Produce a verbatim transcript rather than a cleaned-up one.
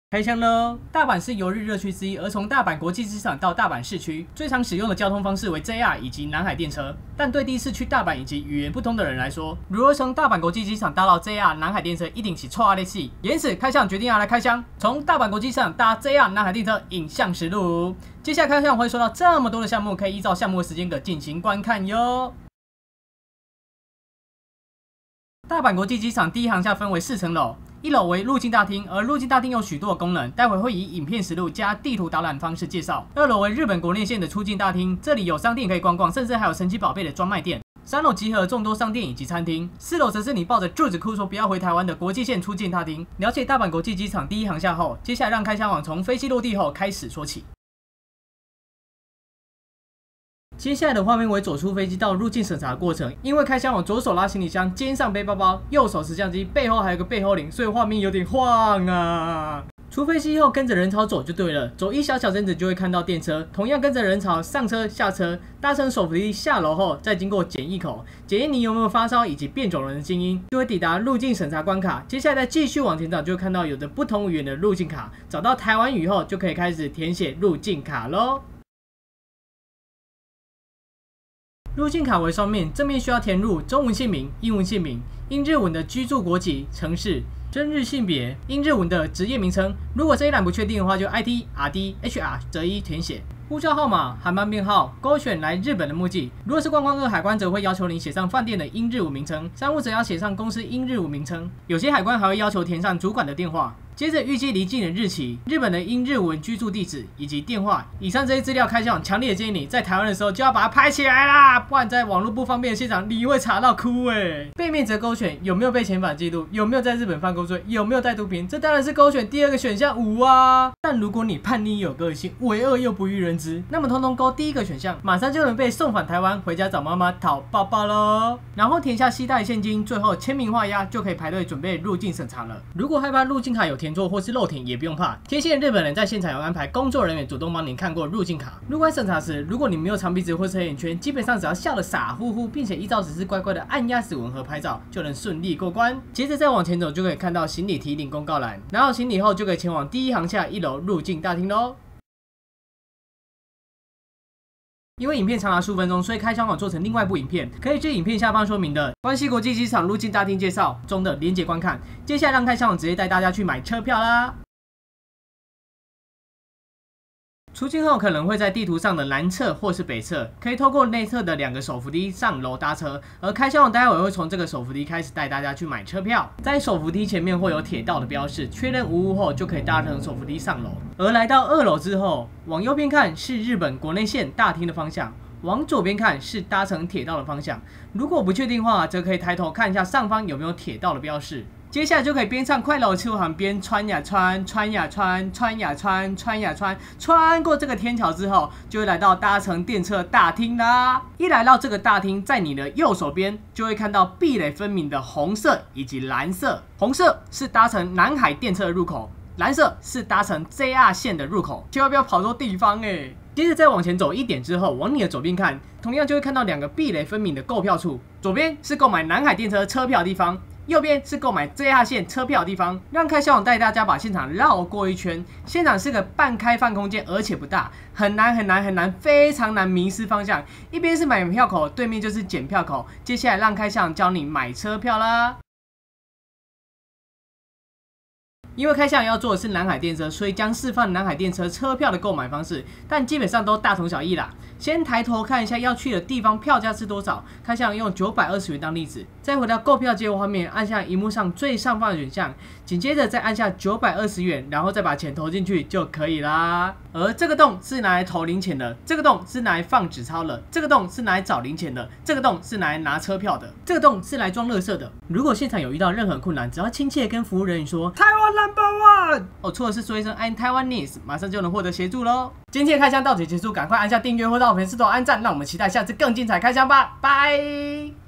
开箱喽！大阪是游日热区之一，而从大阪国际机场到大阪市区，最常使用的交通方式为 J R 以及南海电车。但对第一次去大阪以及语言不通的人来说，如何从大阪国际机场搭到 J R 南海电车，一定是错啊的事。因此，开箱决定要来开箱，从大阪国际机场搭 J R 南海电车，影像实录。接下来开箱会说到这么多的项目，可以依照项目的时间格进行观看哟。 大阪国际机场第一航厦分为四层楼，一楼为入境大厅，而入境大厅有许多的功能，待会会以影片实录加地图导览方式介绍。二楼为日本国内线的出境大厅，这里有商店可以逛逛，甚至还有神奇宝贝的专卖店。三楼集合众多商店以及餐厅，四楼则是你抱着柱子哭说不要回台湾的国际线出境大厅。了解大阪国际机场第一航厦后，接下来让开箱网从飞机落地后开始说起。 接下来的画面为走出飞机到入境审查的过程。因为开箱往左手拉行李箱，肩上背包包，右手持相机，背后还有个背后铃，所以画面有点晃啊。出飞机后跟着人潮走就对了，走一小小阵子就会看到电车，同样跟着人潮上车下车，搭乘手扶梯下楼后，再经过检疫口，检验你有没有发烧以及变种人的基因，就会抵达入境审查关卡。接下来再继续往前找，就会看到有着不同语言的入境卡，找到台湾语后，就可以开始填写入境卡咯。 入境卡为双面，正面需要填入中文姓名、英文姓名、英日文的居住国籍、城市、真日性别、英日文的职业名称。如果这一栏不确定的话，就 I D、R D、H R 择一填写。护照号码、航班编号，勾选来日本的目的。如果是观光客，海关则会要求你写上饭店的英日文名称，商务则要写上公司英日文名称。有些海关还会要求填上主管的电话。 接着预计离境的日期、日本的英日文居住地址以及电话。以上这些资料开箱，强烈建议你在台湾的时候就要把它拍起来啦，不然在网络不方便的现场，你会查到哭哎。背面则勾选有没有被遣返记录，有没有在日本犯过罪，有没有带毒品，这当然是勾选第二个选项五啊。但如果你叛逆有个性，为恶又不欲人知，那么通通勾第一个选项，马上就能被送返台湾，回家找妈妈讨抱抱喽。然后填下携带现金，最后签名画押，就可以排队准备入境审查了。如果害怕入境卡有填 填错或是漏填也不用怕，贴心的日本人在现场有安排工作人员主动帮您看过入境卡。入关审查时，如果你没有长鼻子或是黑眼圈，基本上只要笑得傻乎乎，并且依照指示乖乖的按压指纹和拍照，就能顺利过关。接着再往前走，就可以看到行李提领公告栏，拿好行李后就可以前往第一航厦一楼入境大厅喽。 因为影片长达十五分钟，所以开箱网做成另外一部影片，可以至影片下方说明的关西国际机场入境大厅介绍中的连结观看。接下来让开箱网直接带大家去买车票啦。 出境后可能会在地图上的南侧或是北侧，可以透过内侧的两个手扶梯上楼搭车。而开箱网待会会从这个手扶梯开始带大家去买车票，在手扶梯前面会有铁道的标示，确认无误后就可以搭乘手扶梯上楼。而来到二楼之后，往右边看是日本国内线大厅的方向，往左边看是搭乘铁道的方向。如果不确定的话，则可以抬头看一下上方有没有铁道的标示。 接下来就可以边唱快乐出航边穿呀穿，穿呀穿，穿呀穿，穿呀穿，穿过这个天桥之后，就会来到搭乘电车大厅啦。一来到这个大厅，在你的右手边就会看到壁垒分明的红色以及蓝色。红色是搭乘南海电车的入口，蓝色是搭乘 J R 线的入口。千万不要跑错地方哎！接着再往前走一点之后，往你的左边看，同样就会看到两个壁垒分明的购票处。左边是购买南海电车车票的地方。 右边是购买 J R 线车票的地方，让开箱网带大家把现场绕过一圈。现场是个半开放空间，而且不大，很难很难很难，非常难迷失方向。一边是买票口，对面就是检票口。接下来让开箱网教你买车票啦。 因为开箱要做的是南海电车，所以将示范南海电车车票的购买方式，但基本上都大同小异啦。先抬头看一下要去的地方票价是多少，开箱用九百二十元当例子，再回到购票结果画面，按下荧幕上最上方的选项，紧接着再按下九百二十元，然后再把钱投进去就可以啦。而这个洞是拿来投零钱的，这个洞是拿来放纸钞的，这个洞是拿来找零钱的，这个洞是拿来拿车票的，这个洞是来装垃圾的。如果现场有遇到任何困难，只要亲切跟服务人员说台湾啦。 Number one 哦，错的是说一声 I'm Taiwanese， 马上就能获得协助喽。今天的开箱到此结束，赶快按下订阅或到粉丝团按赞，让我们期待下次更精彩开箱吧，拜。